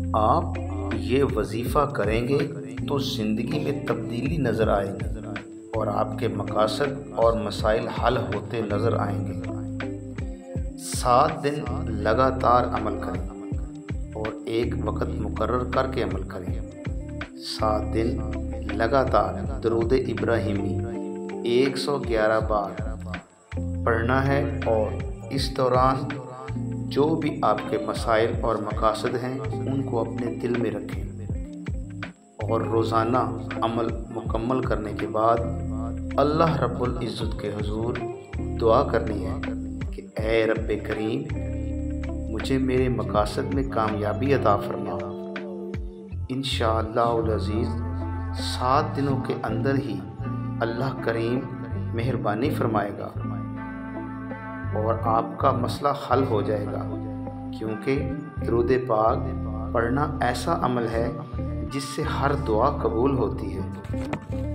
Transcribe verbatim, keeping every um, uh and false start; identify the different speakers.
Speaker 1: आप ये वजीफ़ा करेंगे तो ज़िंदगी में तब्दीली नज़र आएगी और आपके मकासद और मसाइल हल होते नज़र आएंगे। सात दिन लगातार अमल करें और एक वक़्त मुकर्रर करके अमल करें। सात दिन लगातार दरूद इब्राहिमी एक सौ ग्यारह बार पढ़ना है और इस दौरान जो भी आपके मसाइल और मकासद हैं उनको अपने दिल में रखें और रोज़ाना अमल मुकम्मल करने के बाद अल्लाह रब्बुल इज़्ज़त के हुज़ूर दुआ करनी है कि ऐ रब्बे करीम मुझे मेरे मकासद में कामयाबी अता फरमा। इंशाअल्लाहुल अज़ीज़ सात दिनों के अंदर ही अल्लाह करीम मेहरबानी फरमाएगा और आपका मसला हल हो जाएगा, क्योंकि दुरूद पाक पढ़ना ऐसा अमल है जिससे हर दुआ कबूल होती है।